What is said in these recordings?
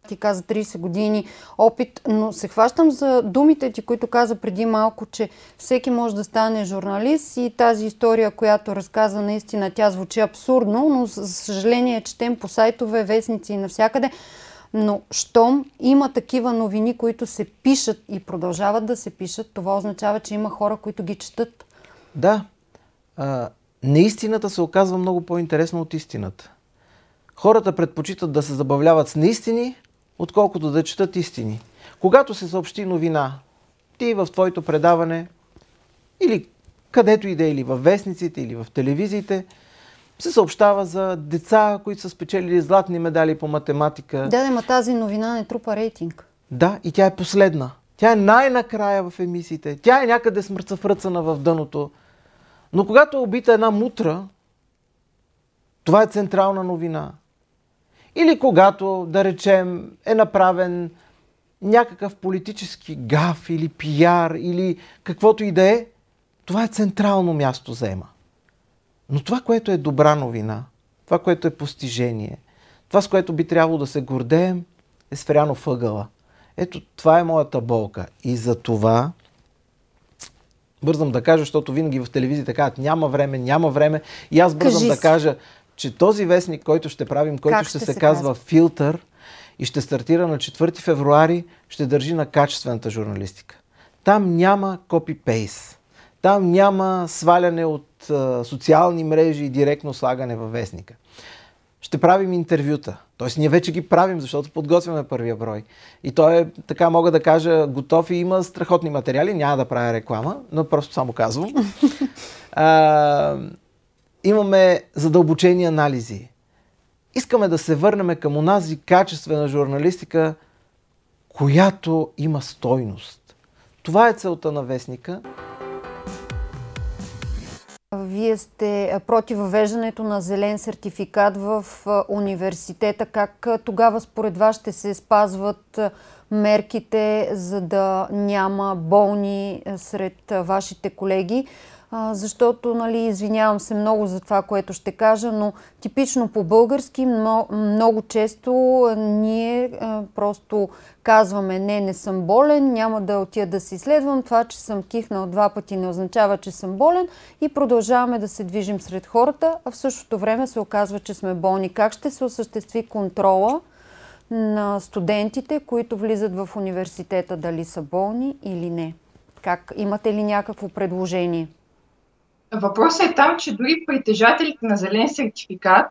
ти каза 30 години опит, но се хващам за думите ти, които каза преди малко, че всеки може да стане журналист и тази история, която разказа, наистина тя звучи абсурдно, но за съжаление четем по сайтове, вестници и навсякъде. Но щом има такива новини, които се пишат и продължават да се пишат, това означава, че има хора, които ги четат. Да. Неистината се оказва много по-интересна от истината. Хората предпочитат да се забавляват с неистини, отколкото да четат истини. Когато се съобщи новина, ти в твоето предаване, или където и да е, или в вестниците, или в телевизиите, се съобщава за деца, които са спечелили златни медали по математика. Да, ма тази новина не трупа рейтинг. Да, и тя е последна. Тя е най-накрая в емисиите. Тя е някъде смърцафръцана в дъното. Но когато е убита една мутра, това е централна новина. Или когато, да речем, е направен някакъв политически гаф или пиар или каквото и да е, това е централно място заема. Но това, което е добра новина, това, което е постижение, това, с което би трябвало да се гордеем, е спряно въгъла. Ето, това е моята болка. И за това бързам да кажа, защото винаги в телевизията казват няма време. И аз бързам да кажа, че този вестник, който ще правим, който ще се казва Филтър и ще стартира на 4 февруари, ще държи на качествената журналистика. Там няма копи-пейст. Там няма сваляне от социални мрежи и директно слагане във вестника. Ще правим интервюта. Тоест ние вече ги правим, защото подготвяме първия брой. И той е, така мога да кажа, готов и има страхотни материали. Няма да правя реклама, но просто само казвам. Имаме задълбочени анализи. Искаме да се върнем към онази качествена журналистика, която има стойност. Това е целта на вестника. Вие сте против въвеждането на зелен сертификат в университета. Как тогава според вас ще се спазват мерките, за да няма болни сред вашите колеги? Защото, нали, извинявам се много за това, което ще кажа, но типично по-български много често ние просто казваме не съм болен, няма да отида да се изследвам, това, че съм кихнал 2 пъти не означава, че съм болен и продължаваме да се движим сред хората, а в същото време се оказва, че сме болни. Как ще се осъществи контрола на студентите, които влизат в университета, дали са болни или не? Имате ли някакво предложение? Въпросът е там, че дори притежателите на зелен сертификат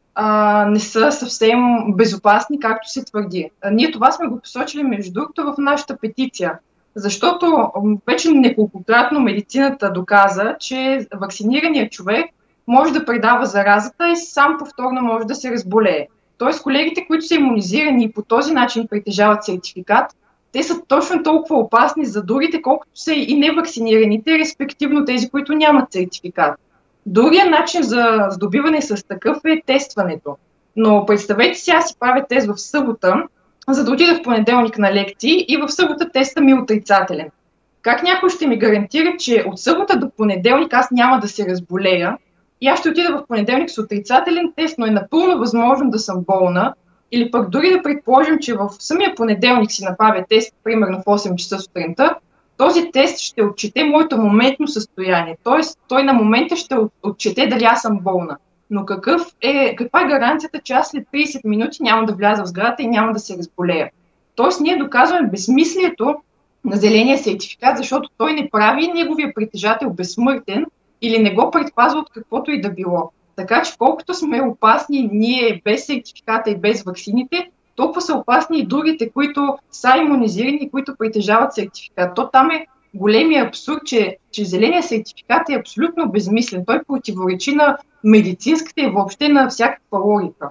не са съвсем безопасни, както се твърди. Ние това сме го посочили, между другото, в нашата петиция, защото вече неколкократно медицината доказа, че вакцинираният човек може да предава заразата и сам повторно може да се разболее. Тоест колегите, които са имунизирани и по този начин притежават сертификат, те са точно толкова опасни за другите, колкото са и невакцинираните, респективно тези, които нямат сертификат. Другият начин за здобиване с такъв е тестването. Но представете си, аз си правя тест в събота, за да отида в понеделник на лекции и в събота теста ми е отрицателен. Как някой ще ми гарантира, че от събота до понеделник аз няма да се разболея и аз ще отида в понеделник с отрицателен тест, но е напълно възможно да съм болна, или пък дори да предположим, че в самия понеделник си направя тест, примерно в 8 часа сутринта, този тест ще отчете моето моментно състояние. Тоест, той на момента ще отчете дали аз съм болна. Но каква е гаранцията, че аз след 30 минути няма да вляза в сградата и няма да се разболея? Тоест, ние доказваме безсмислието на зеления сертификат, защото той не прави неговия притежател безсмъртен или не го предпазва от каквото и да било. Така че колкото сме опасни ние без сертификата и без ваксините, толкова са опасни и другите, които са имунизирани и които притежават сертификат. То там е големия абсурд, че зеления сертификат е абсолютно безмислен. Той противоречи на медицинската и въобще на всякаква логика.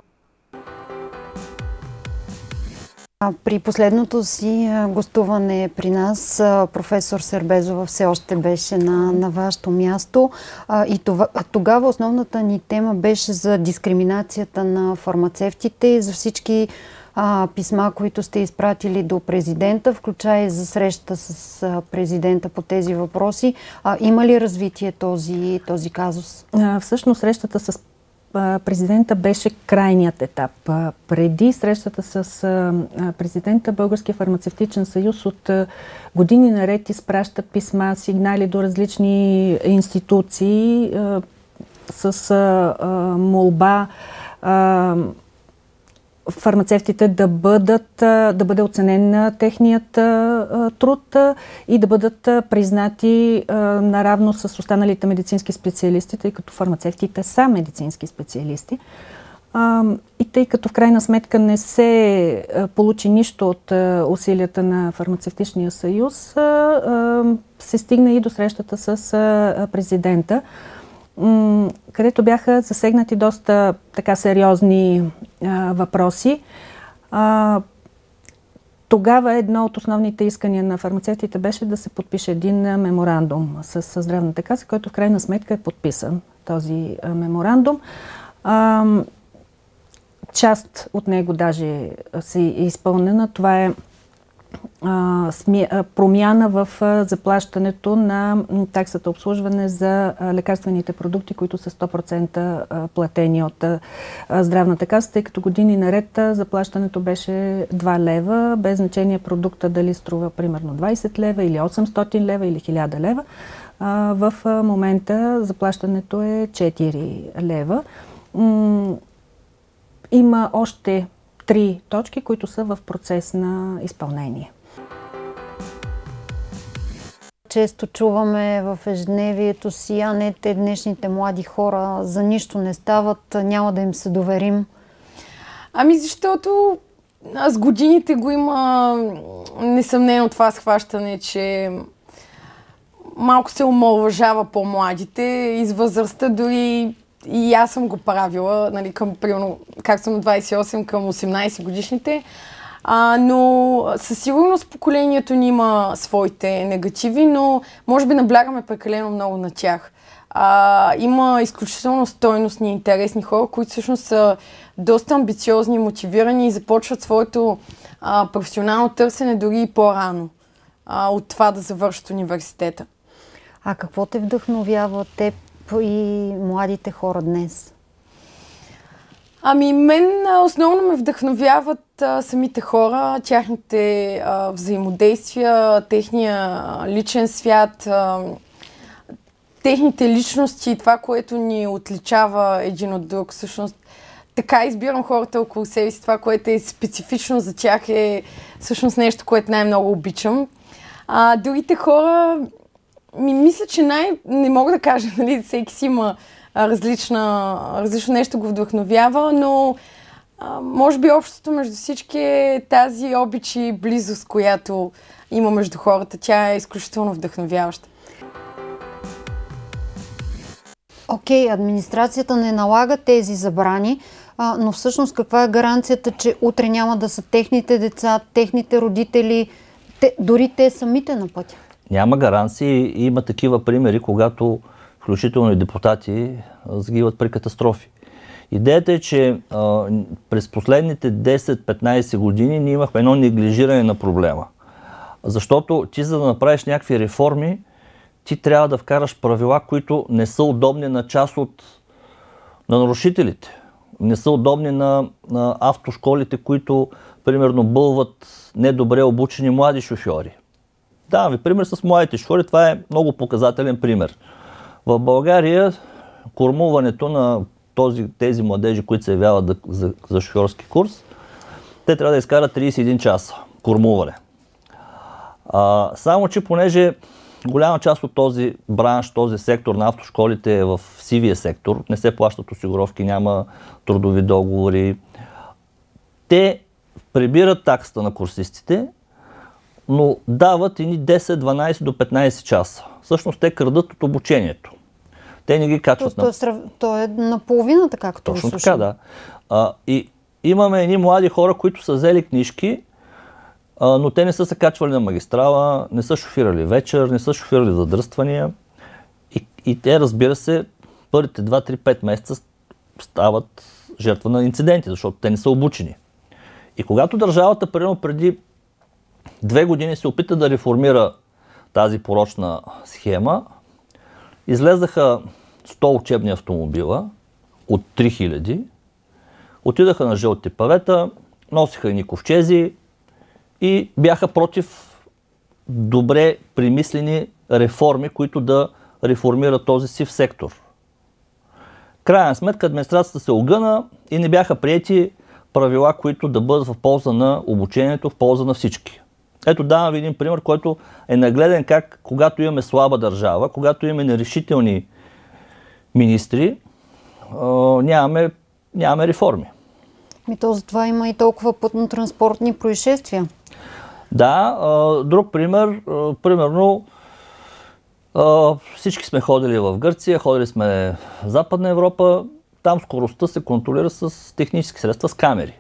При последното си гостуване при нас професор Сербезова все още беше на вашето място и тогава основната ни тема беше за дискриминацията на фармацевтите и за всички писма, които сте изпратили до президента, включая и за среща с президента по тези въпроси. Има ли развитие този казус? Всъщност срещата с президента беше крайният етап. Преди срещата с президента, Българския фармацевтичен съюз от години наред изпраща писма, сигнали до различни институции с молба фармацевтите да бъде оценен техният труд и да бъдат признати наравно с останалите медицински специалисти, тъй като фармацевтите са медицински специалисти. И тъй като в крайна сметка не се получи нищо от усилията на фармацевтичния съюз, се стигна и до срещата с президента, където бяха засегнати доста така сериозни въпроси. Тогава едно от основните искания на фармацевтите беше да се подпише един меморандум с Здравната каса, който в крайна сметка е подписан, този меморандум. Част от него даже си е изпълнена. Това е промяна в заплащането на таксата обслужване за лекарствените продукти, които са 100% платени от Здравната каса, тъй като години наред заплащането беше 2 лева, без значение продукта дали струва примерно 20 лева или 800 лева или 1000 лева. В момента заплащането е 4 лева. Има още 3 точки, които са в процес на изпълнение. Често чуваме в ежедневието си, те днешните млади хора за нищо не стават, няма да им се доверим. Защото с годините го има несъмнено това схващане, че малко се омалважава по-младите и с възрастта дори и аз съм го правила, нали, към, примерно, как съм на 28 към 18 годишните. Но със сигурност поколението ни има своите негативи, но може би наблягаме прекалено много на тях. Има изключително стойностни и интересни хора, които всъщност са доста амбициозни, мотивирани и започват своето професионално търсене дори и по-рано от това да завършат университета. Какво те вдъхновява теб и младите хора днес? Мен основно ме вдъхновяват самите хора, тяхните взаимодействия, техния личен свят, техните личности, това, което ни отличава един от друг. Всъщност, така избирам хората около себе си, това, което е специфично за тях е всъщност нещо, което най-много обичам. Другите хора, мисля, че не мога да кажа, нали, всеки си има различно нещо го вдъхновява, но може би общото между всички е тази обич и близост, която има между хората. Тя е изключително вдъхновяваща. Администрацията не налага тези забрани, но всъщност каква е гаранцията, че утре няма да са техните деца, техните родители, дори те самите на пътя? Няма гаранции. Има такива примери, когато включително и депутати загиват при катастрофи. Идеята е, че през последните 10-15 години ние имахме едно неглижиране на проблема. Защото ти, за да направиш някакви реформи, ти трябва да вкараш правила, които не са удобни на част на нарушителите. Не са удобни на автошколите, които, примерно, бълват недобре обучени млади шофьори. Да, ви пример с младите шофьори, това е много показателен пример. В България кормуването на тези младежи, които се явяват за шофьорски курс, те трябва да изкарат 31 часа кормуване. Само че понеже голяма част от този бранш, този сектор на автошколите е в сивия сектор, не се плащат осигуровки, няма трудови договори, те прибират таксата на курсистите, но дават едни 10, 12 до 15 часа. Всъщност те крадат от обучението. Те не ги качват. То е наполовината, както точно така, да. И имаме едни млади хора, които са взели книжки, но те не са се качвали на магистрала, не са шофирали вечер, не са шофирали задръствания. И те, разбира се, първите 2, 3, 5 месеца стават жертва на инциденти, защото те не са обучени. И когато държавата, примерно преди 2 години се опита да реформира тази порочна схема, излезаха 100 учебни автомобила, от 3000 отидаха на жълти павета, носиха едни ковчези и бяха против добре примислени реформи, които да реформират този сив сектор. Крайна сметка администрацията се огъна и не бяха приети правила, които да бъдат в полза на обучението, в полза на всички. Ето давам ви един пример, който е нагледен как когато имаме слаба държава, когато имаме нерешителни министри, нямаме реформи. И то затова има и толкова пътно-транспортни происшествия. Да, друг пример, примерно всички сме ходили в Гърция, ходили сме в Западна Европа, там скоростта се контролира с технически средства, с камери.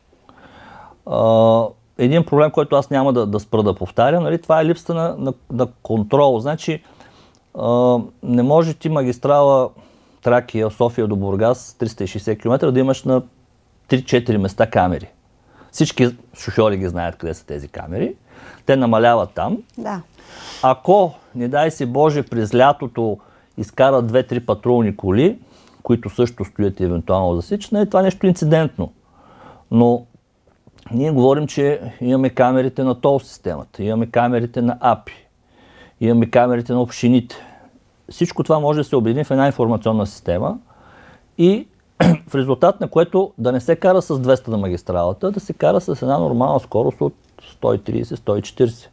Един проблем, който аз няма да спра да повтарям, нали, това е липсата на контрол. Значи, не може ти магистрала Тракия, София до Бургас, 360 км, да имаш на 3-4 места камери. Всички шофьори ги знаят къде са тези камери. Те намаляват там. Да. Ако, не дай си Боже, през лятото изкарат 2-3 патрулни коли, които също стоят и евентуално засичане, това е нещо инцидентно. Но ние говорим, че имаме камерите на тол системата, имаме камерите на АПИ, имаме камерите на общините. Всичко това може да се обедини в една информационна система и в резултат на което да не се кара с 200 на магистралата, да се кара с една нормална скорост от 130-140.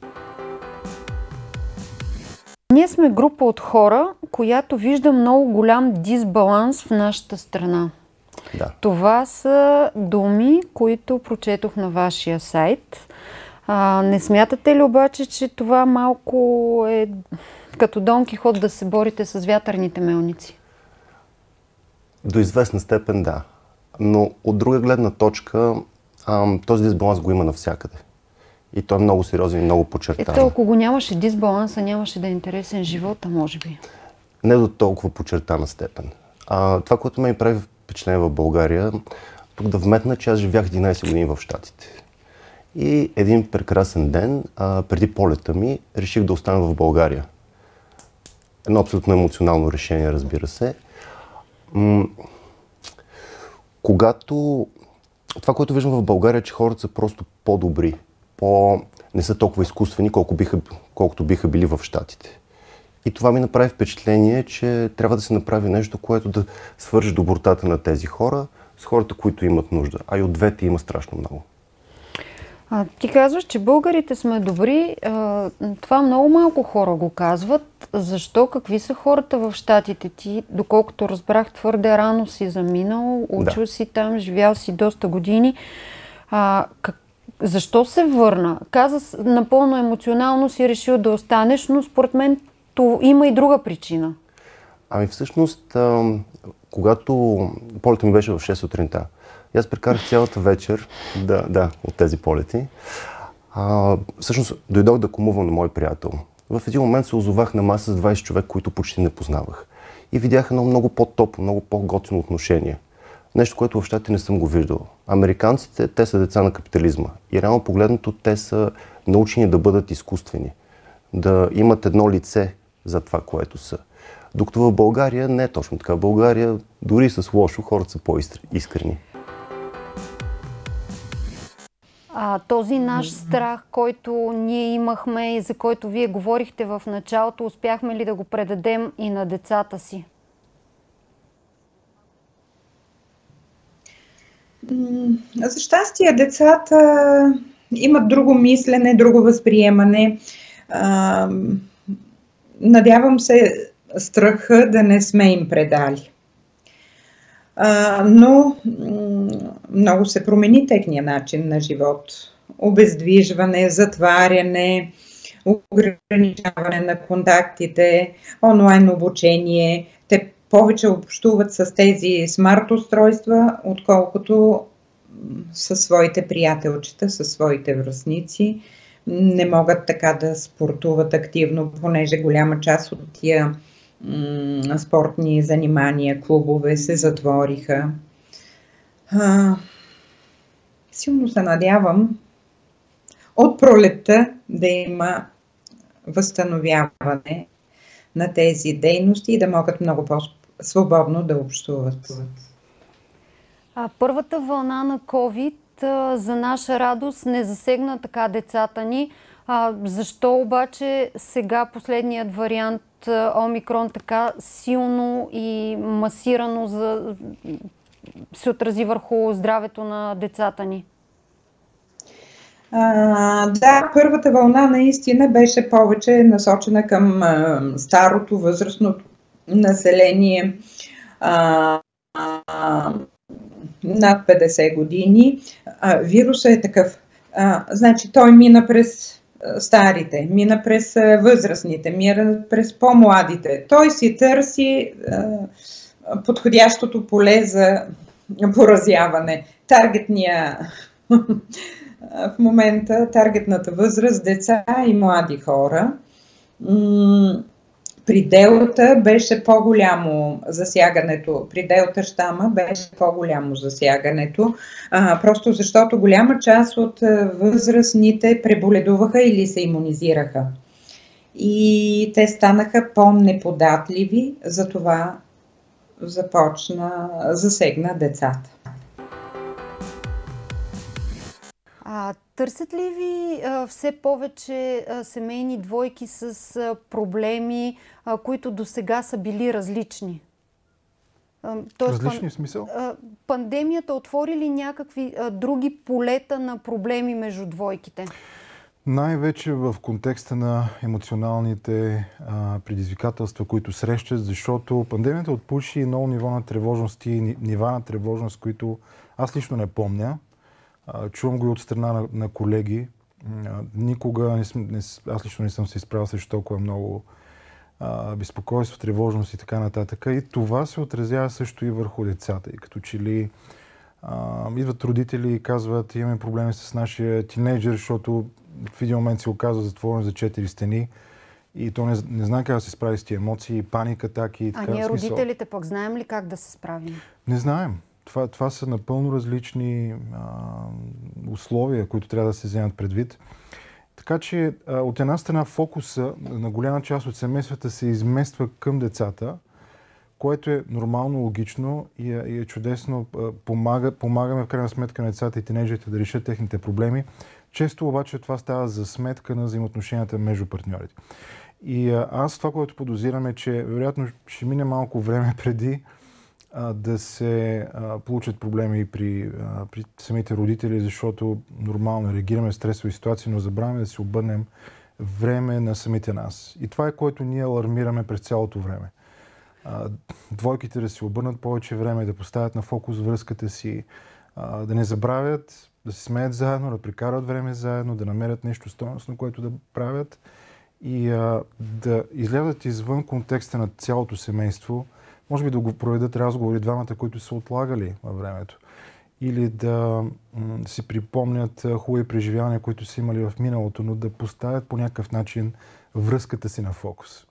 Ние сме група от хора, която вижда много голям дисбаланс в нашата страна. Да. Това са думи, които прочетох на вашия сайт. Не смятате ли обаче, че това малко е като Дон Кихот да се борите с вятърните мелници? До известна степен да. Но от друга гледна точка този дисбаланс го има навсякъде. И той е много сериозен и много подчертан. Ето, ако го нямаше дисбаланса, нямаше да е интересен живота, може би. Не до толкова подчертана степен. Това, което ме прави впечатление в България, тук да вметна, че аз живях 11 години в Щатите. И един прекрасен ден, преди полета ми, реших да остана в България. Едно абсолютно емоционално решение, разбира се. Когато... Това, което виждам в България, е, че хората са просто по-добри. Не са толкова изкуствени, колкото биха били в Щатите. И това ми направи впечатление, че трябва да се направи нещо, което да свържи добротата на тези хора с хората, които имат нужда. А и от двете има страшно много. Ти казваш, че българите сме добри. Това много малко хора го казват. Защо? Какви са хората в Щатите? Ти, доколкото разбрах, твърде рано си заминал, учил си там, живял си доста години. Защо се върна? Каза, напълно емоционално си решил да останеш, но според мен има и друга причина. Ами всъщност, когато полетът ми беше в 6 сутринта, аз прекарах цялата вечер от тези полети. Всъщност дойдох да кумувам на мой приятел. В един момент се озовах на маса с 20 човек, които почти не познавах. И видях едно много по-топло, много по-готино отношение. Нещо, което в Щатите не съм го виждал. Американците, те са деца на капитализма. И реално погледнато, те са научени да бъдат изкуствени. Да имат едно лице за това, което са. Докато в България не е точно така. В България дори с лошо хората са по-искрени. Този наш страх, който ние имахме и за който вие говорихте в началото, успяхме ли да го предадем и на децата си? За щастие, децата имат друго мислене, друго възприемане. Надявам се страха да не сме им предали. Но много се промени техния начин на живот. Обездвижване, затваряне, ограничаване на контактите, онлайн обучение. Те повече общуват с тези смарт устройства, отколкото със своите приятелчета, със своите връстници. Не могат така да спортуват активно, понеже голяма част от тия спортни занимания, клубове се затвориха. Силно се надявам от пролетта да има възстановяване на тези дейности и да могат много по-свободно да общуват. Първата вълна на COVID за наша радост не засегна така децата ни. Защо обаче сега последният вариант Омикрон така силно и масирано се отрази върху здравето на децата ни? Да, първата вълна наистина беше повече насочена към старото, възрастното население над 50 години. Вирусът е такъв. Значи той мина през старите, мина през възрастните, мина през по-младите. Той си търси подходящото поле за поразяване. В момента таргетната възраст, деца и млади хора. При Делта беше по-голямо засягането, при Делта щама беше по-голямо засягането, просто защото голяма част от възрастните преболедуваха или се имунизираха. И те станаха по-неподатливи, затова засегна децата. Търсят ли ви все повече семейни двойки с проблеми, които досега са били различни? Различни в смисъл? Пандемията отвори ли някакви други полета на проблеми между двойките? Най-вече в контекста на емоционалните предизвикателства, които срещат, защото пандемията отпуши много ниво на тревожност и нива на тревожност, които аз лично не помня. Чувам го и от страна на колеги. Никога аз лично не съм се изправил срещу толкова много безпокойство, тревожност и така нататък. И това се отразява също и върху децата. И като че ли идват родители и казват, имаме проблеми с нашия тинейджър, защото в един момент се оказва затворен за 4 стени и то не знае как да се справи с тия емоции, паника, атаки и така. А ние родителите пък знаем ли как да се справим? Не знаем. Това са напълно различни условия, които трябва да се вземат предвид. Така че от една страна фокуса на голяма част от семействата се измества към децата, което е нормално, логично и е чудесно. Помагаме в крайна сметка на децата и тинейджерите да решат техните проблеми. Често обаче това става за сметка на взаимоотношенията между партньорите. И аз това, което подозирам е, че вероятно ще мине малко време преди да се получат проблеми при самите родители, защото нормално реагираме в стресови ситуации, но забравяме да се обърнем време на самите нас. И това е което ние алармираме през цялото време. Двойките да се обърнат повече време, да поставят на фокус връзката си, да не забравят, да се смеят заедно, да прекарат време заедно, да намерят нещо стойностно, което да правят и да излязат извън контекста на цялото семейство. Може би да го проведат разговори двамата, които са отлагали във времето. Или да си припомнят хубави преживявания, които са имали в миналото, но да поставят по някакъв начин връзката си на фокус.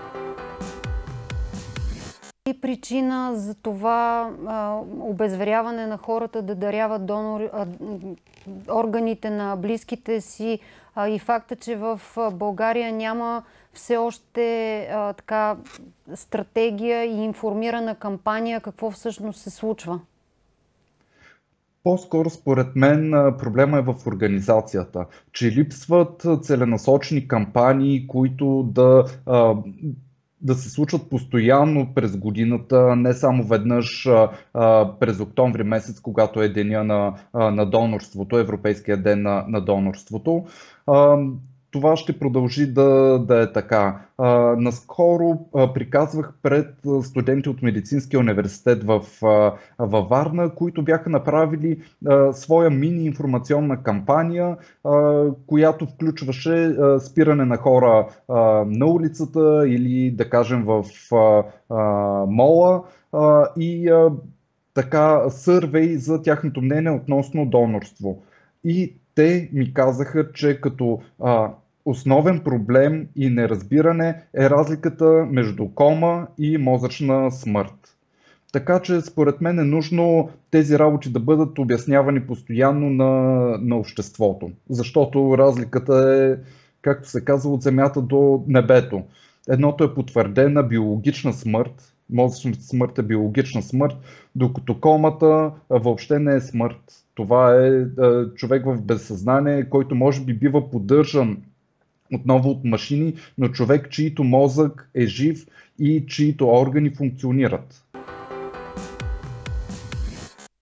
И причина за това обезверяване на хората да даряват органите на близките си и факта, че в България няма все още така стратегия и информирана кампания какво всъщност се случва? По-скоро според мен проблема е в организацията, че липсват целенасочени кампании, които да се случват постоянно през годината, не само веднъж през октомври месец, когато е деня на донорството, Европейския ден на донорството. Това ще продължи да е така. Наскоро приказвах пред студенти от Медицинския университет във Варна, които бяха направили своя мини информационна кампания, която включваше спиране на хора на улицата или да кажем в мола и така сървей за тяхното мнение относно донорство. И те ми казаха, че като основен проблем и неразбиране е разликата между кома и мозъчна смърт. Така че според мен е нужно тези работи да бъдат обяснявани постоянно на обществото. Защото разликата е, както се казва, от земята до небето. Едното е потвърдена биологична смърт, Мозъчната смърт е биологична смърт, докато комата въобще не е смърт. Това е човек в безсъзнание, който може би бива поддържан отново от машини, но човек, чието мозък е жив и чието органи функционират.